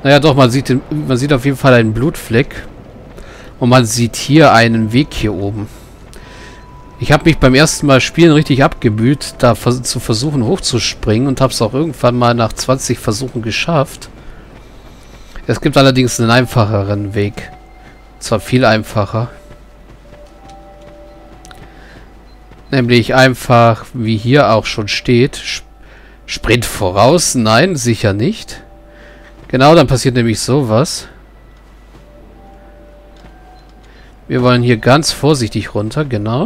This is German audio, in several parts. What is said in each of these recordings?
Naja, doch, man sieht auf jeden Fall einen Blutfleck. Und man sieht hier einen Weg hier oben. Ich habe mich beim ersten Mal spielen richtig abgemüht, da zu versuchen hochzuspringen und habe es auch irgendwann mal nach 20 Versuchen geschafft. Es gibt allerdings einen einfacheren Weg. Zwar viel einfacher. Nämlich einfach, wie hier auch schon steht, Sprint voraus. Nein, sicher nicht. Genau, dann passiert nämlich sowas. Wir wollen hier ganz vorsichtig runter, genau.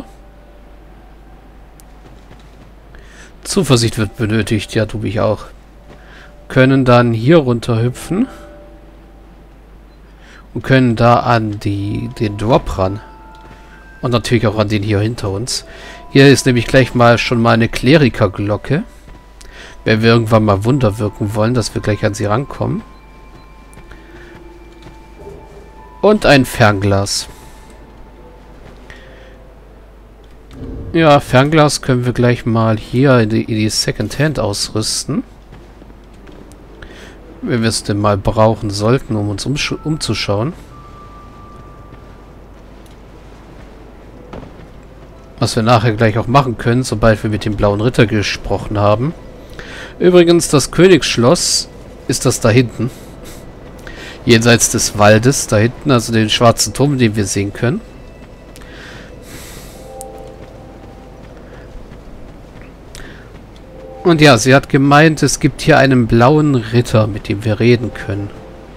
Zuversicht wird benötigt, ja, tu ich auch. Können dann hier runter hüpfen. Und können da an den Drop ran. Und natürlich auch an den hier hinter uns. Hier ist nämlich gleich mal schon mal eine Klerikerglocke. Wenn wir irgendwann mal Wunder wirken wollen, dass wir gleich an sie rankommen. Und ein Fernglas. Ja, Fernglas können wir gleich mal hier in die Second-Hand ausrüsten. Wenn wir es denn mal brauchen sollten, um uns umzuschauen. Was wir nachher gleich auch machen können, sobald wir mit dem Blauen Ritter gesprochen haben. Übrigens, das Königsschloss ist das da hinten. Jenseits des Waldes, da hinten, also den schwarzen Turm, den wir sehen können. Und ja, sie hat gemeint, es gibt hier einen blauen Ritter, mit dem wir reden können.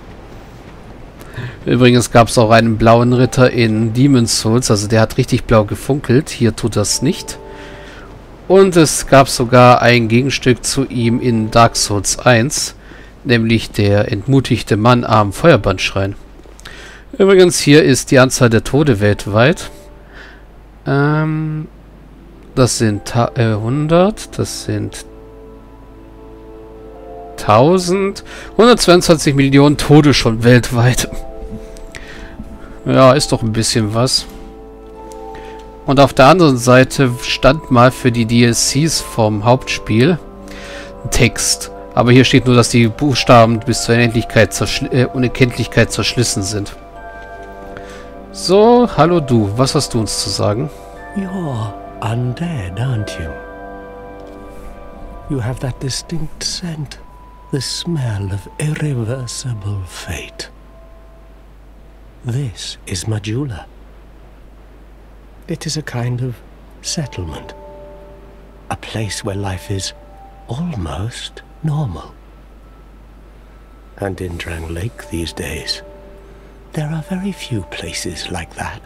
Übrigens gab es auch einen blauen Ritter in Demon's Souls, also der hat richtig blau gefunkelt. Hier tut das nicht. Und es gab sogar ein Gegenstück zu ihm in Dark Souls 1, nämlich der entmutigte Mann am Feuerbandschrein. Übrigens, hier ist die Anzahl der Tode weltweit. Das sind 100, das sind 1000, 122 Millionen Tode schon weltweit. Ja, ist doch ein bisschen was. Und auf der anderen Seite stand mal für die DLCs vom Hauptspiel ein Text. Aber hier steht nur, dass die Buchstaben bis zur Unendlichkeit zerschlissen sind. So, hallo du, was hast du uns zu sagen? You're undead, aren't you? You have that distinct scent, the smell of irreversible fate. This is Majula. It is a kind of settlement. A place where life is almost normal. And in Drang Lake these days, there are very few places like that.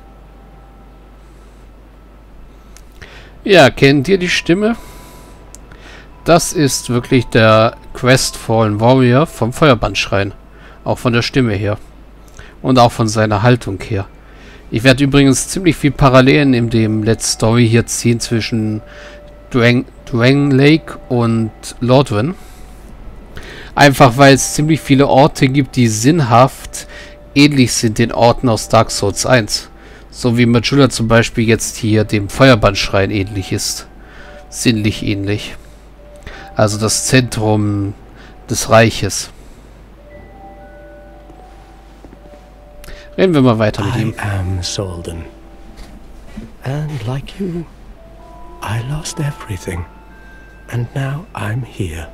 Ja, kennt ihr die Stimme? Das ist wirklich der Crestfallen Warrior vom Feuerbandschrein. Auch von der Stimme her. Und auch von seiner Haltung her. Ich werde übrigens ziemlich viel Parallelen in dem Let's Story hier ziehen zwischen Drang Lake und Lordran. Einfach weil es ziemlich viele Orte gibt, die sinnhaft ähnlich sind den Orten aus Dark Souls 1. So wie Majula zum Beispiel jetzt hier dem Feuerbandschrein ähnlich ist. Sinnlich ähnlich. Also das Zentrum des Reiches. Reden wir mal weiter mit ihm. I am Solden. And like you, I lost everything. And now I'm here.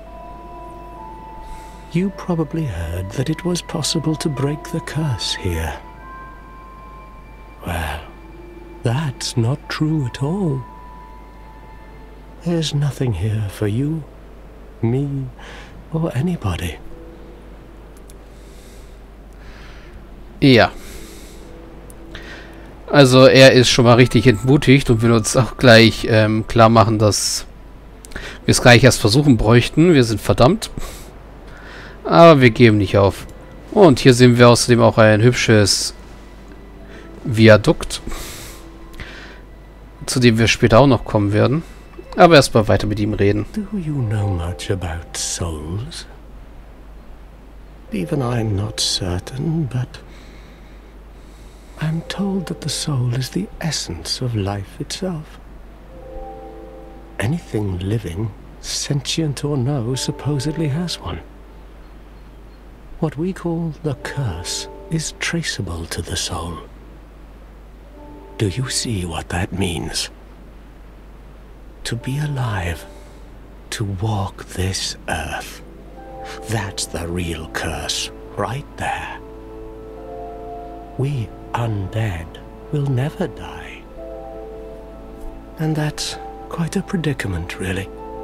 You probably heard that it was possible to break the curse here. Well, that's not true at all. There's nothing here for you, me, or anybody. Ja. Also er ist schon mal richtig entmutigt und will uns auch gleich klar machen, dass wir es gleich erst versuchen bräuchten. Wir sind verdammt. Aber wir geben nicht auf. Und hier sehen wir außerdem auch ein hübsches Viadukt, zu dem wir später auch noch kommen werden. Aber erstmal weiter mit ihm reden. Do you know much about souls? Even I'm not certain, but I'm told that the soul is the essence of life itself. Anything living, sentient or no, supposedly has one. What we call the curse is traceable to the soul. Do you see what that means? To be alive, to walk this earth. That's the real curse, right there. We undead will never die. And that's quite a predicament, really.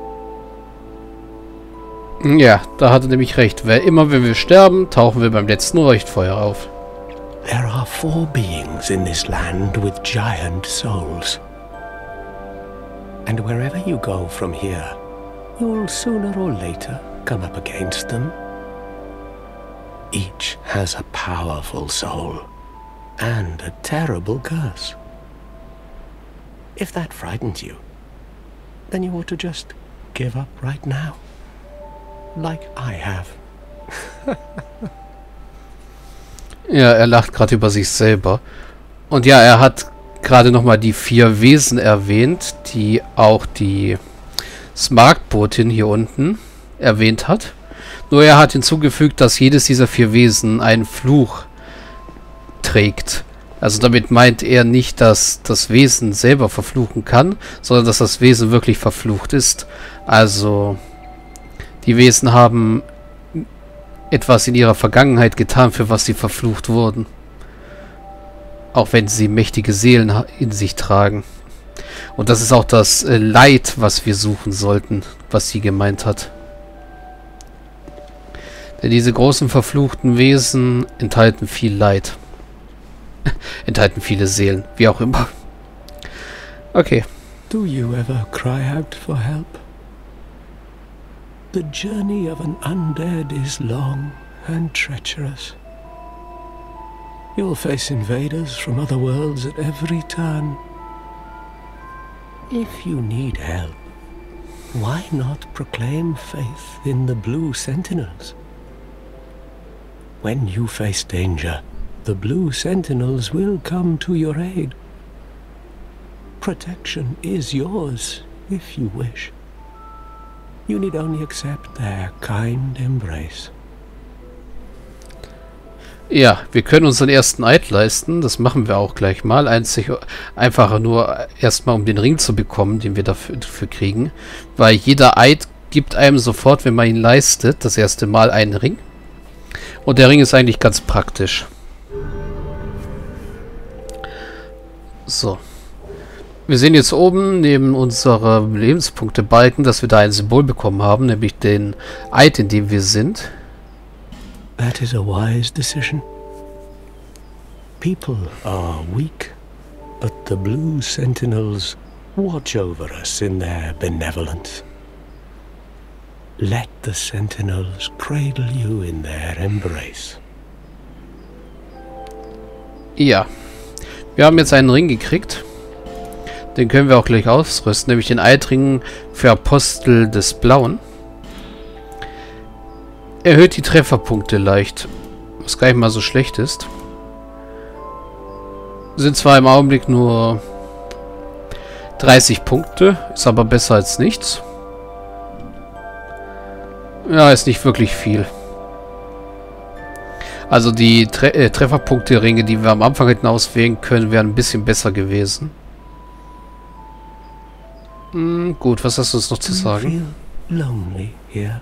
Ja, da hat er nämlich recht. Immer wenn wir sterben, tauchen wir beim letzten Leuchtfeuer auf. There are 4 beings in this land with giant souls. And wherever you go from here, you'll sooner or later come up against them. Each has a powerful soul and a terrible curse. If that frightens you, then you ought to just give up right now. Like I have. Ja, er lacht gerade über sich selber. Und ja, er hat gerade nochmal die 4 Wesen erwähnt, die auch die Smaragdbotin hier unten erwähnt hat. Nur er hat hinzugefügt, dass jedes dieser 4 Wesen einen Fluch trägt. Also damit meint er nicht, dass das Wesen selber verfluchen kann, sondern dass das Wesen wirklich verflucht ist. Also die Wesen haben etwas in ihrer Vergangenheit getan, für was sie verflucht wurden. Auch wenn sie mächtige Seelen in sich tragen. Und das ist auch das Leid, was wir suchen sollten, was sie gemeint hat. Denn diese großen verfluchten Wesen enthalten viel Leid. Enthalten viele Seelen, wie auch immer. Okay. Do you ever cry out for help? The journey of an undead is long and treacherous. You'll face invaders from other worlds at every turn. If you need help, why not proclaim faith in the Blue Sentinels? When you face danger, the Blue Sentinels will come to your aid. Protection is yours, if you wish. You need only accept their kind embrace. Ja, wir können unseren ersten Eid leisten. Das machen wir auch gleich mal. Einfach nur erstmal, um den Ring zu bekommen, den wir dafür kriegen. Weil jeder Eid gibt einem sofort, wenn man ihn leistet, das erste Mal einen Ring. Und der Ring ist eigentlich ganz praktisch. So. Wir sehen jetzt oben neben unserem Lebenspunktebalken, dass wir da ein Symbol bekommen haben, nämlich den Eid, in dem wir sind. That is a wise decision. People are weak, but the Blue Sentinels watch over us in their benevolence. Let the Sentinels cradle you in their embrace. Ja. Wir haben jetzt einen Ring gekriegt. Den können wir auch gleich ausrüsten, nämlich den Eidring für Apostel des Blauen. Erhöht die Trefferpunkte leicht, was gar nicht mal so schlecht ist. Sind zwar im Augenblick nur 30 Punkte, ist aber besser als nichts. Ja, ist nicht wirklich viel. Also die Trefferpunkte-Ringe, die wir am Anfang hätten auswählen können, wären ein bisschen besser gewesen. Gut, was hast du uns noch zu sagen? Lonely here.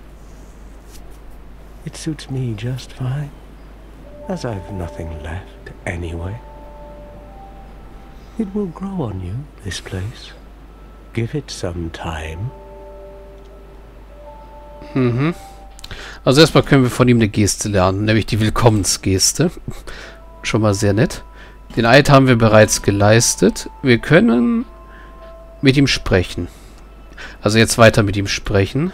It suits me just fine, as I've nothing left anyway. It will grow on you, this place. Give it some time. Also erstmal können wir von ihm eine Geste lernen, nämlich die Willkommensgeste. Schon mal sehr nett. Den Eid haben wir bereits geleistet. Wir können mit ihm sprechen. Also jetzt weiter mit ihm sprechen.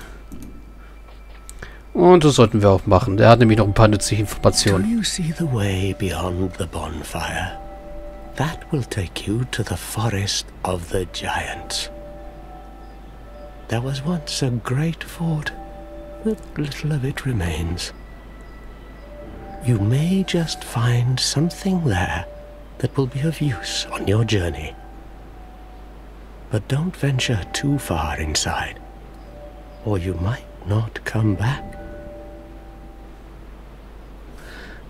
Und das sollten wir auch machen. Der hat nämlich noch ein paar nützliche Informationen. Do you see the way beyond the bonfire? That will take you to the forest of the giants. There was once a great fort, but little of it remains. You may just find something there that will be of use on your journey. But don't venture too far inside, or you might not come back.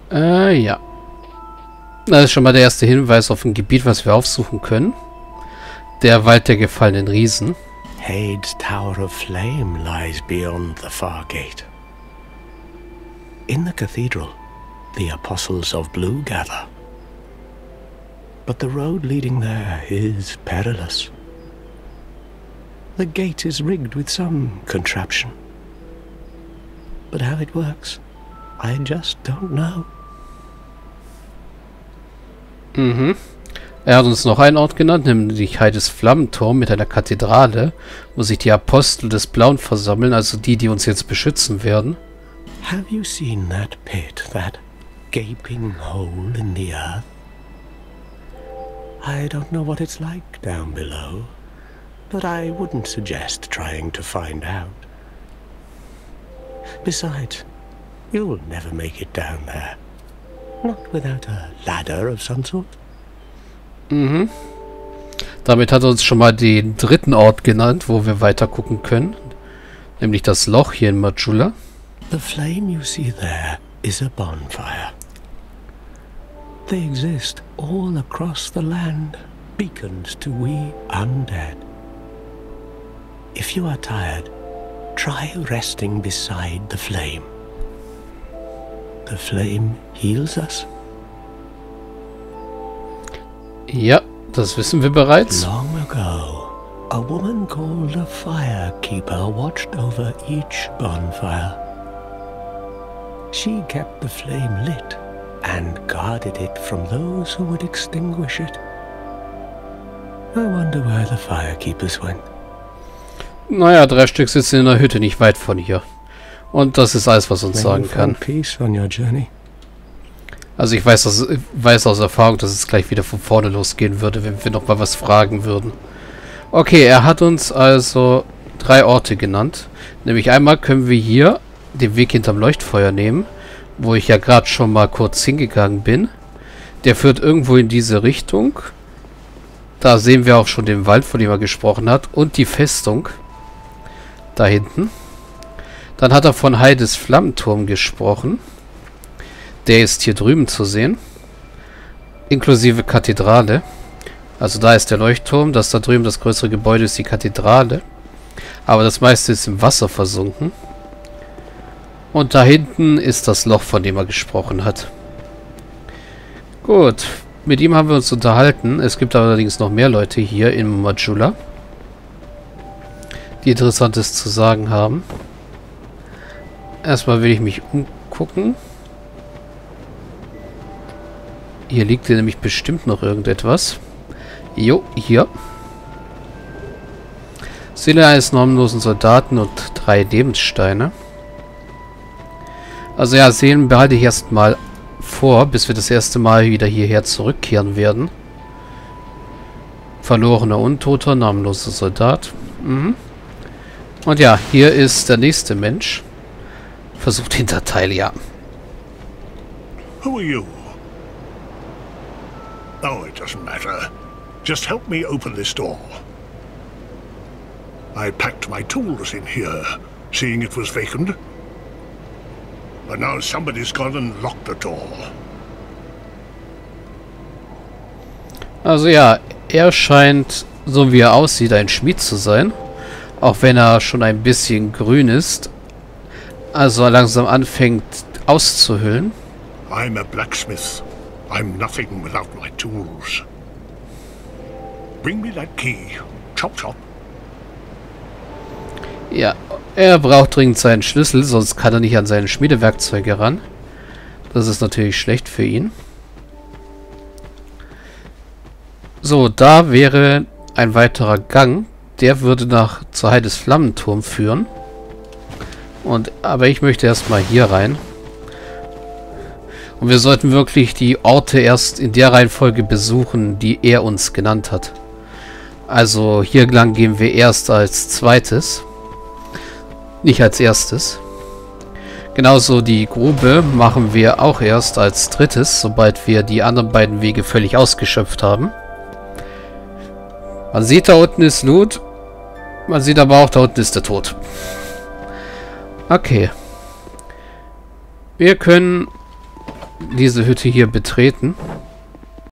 Ja. Das ist schon mal der erste Hinweis auf ein Gebiet, was wir aufsuchen können. Der Wald der gefallenen Riesen. Hade's Tower of Flame lies beyond the far gate. In the cathedral, the Apostles of Blue gather. But the road leading there is perilous. The gate is rigged with some contraption. But how it works, I just don't know. Mhm. Er hat uns noch einen Ort genannt, nämlich Heides Flammenturm mit einer Kathedrale, wo sich die Apostel des Blauen versammeln, also die, die uns jetzt beschützen werden. Have you seen that pit, that gaping hole in the earth? I don't know what it's like down below, but I wouldn't suggest trying to find out. Besides, you'll never make it down there. Not without a ladder of some sort. Mhm. Damit hat er uns schon mal den dritten Ort genannt, wo wir weiter gucken können. Nämlich das Loch hier in Majula. The flame you see there is a bonfire. They exist all across the land, beacons to we undead. If you are tired, try resting beside the flame. The flame heals us. Ja, das wissen wir bereits. Long ago, a woman called a firekeeper watched over each bonfire. She kept the flame lit and guarded it from those who would extinguish it. I wonder where the firekeepers went. Naja, 3 Stück sitzen in der Hütte nicht weit von hier. Und das ist alles, was uns sagen kann. Peace on your journey. Also ich weiß aus Erfahrung, dass es gleich wieder von vorne losgehen würde, wenn wir nochmal was fragen würden. Okay, er hat uns also 3 Orte genannt. Nämlich einmal können wir hier den Weg hinterm Leuchtfeuer nehmen, wo ich ja gerade schon mal kurz hingegangen bin. Der führt irgendwo in diese Richtung. Da sehen wir auch schon den Wald, von dem er gesprochen hat, und die Festung. Da hinten. Dann hat er von Heides Flammenturm gesprochen. Der ist hier drüben zu sehen. Inklusive Kathedrale. Also da ist der Leuchtturm. Das da drüben, das größere Gebäude, ist die Kathedrale. Aber das meiste ist im Wasser versunken. Und da hinten ist das Loch, von dem er gesprochen hat. Gut. Mit ihm haben wir uns unterhalten. Es gibt allerdings noch mehr Leute hier in Majula, die Interessantes zu sagen haben. Erstmal will ich mich umgucken. Hier liegt hier nämlich bestimmt noch irgendetwas. Jo, hier. Seele eines normlosen Soldaten und 3 Lebenssteine. Also ja, Seelen behalte ich erstmal vor, bis wir das erste Mal wieder hierher zurückkehren werden. Verlorener Untoter, namenloser Soldat. Mhm. Und ja, hier ist der nächste Mensch. Versucht Hinterteil, ja. Who are you? Oh, it doesn't matter. Just help me open this door. I packed my tools in here, seeing it was vacant. But now somebody's gone and locked the door. Also ja, er scheint, so wie er aussieht, ein Schmied zu sein. Auch wenn er schon ein bisschen grün ist. Also langsam anfängt auszuhöhlen. I'm a blacksmith. I'm nothing without my tools. Bring me that key. Chop, chop. Ja, er braucht dringend seinen Schlüssel, sonst kann er nicht an seine Schmiedewerkzeuge ran. Das ist natürlich schlecht für ihn. So, da wäre ein weiterer Gang. Der würde zur Heides Flammenturm führen. Aber ich möchte erstmal hier rein. Und wir sollten wirklich die Orte erst in der Reihenfolge besuchen, die er uns genannt hat. Also hier lang gehen wir erst als zweites. Nicht als erstes. Genauso die Grube machen wir auch erst als drittes, sobald wir die anderen beiden Wege völlig ausgeschöpft haben. Man sieht, da unten ist Loot. Man sieht aber auch, da unten ist der Tod. Okay. Wir können diese Hütte hier betreten.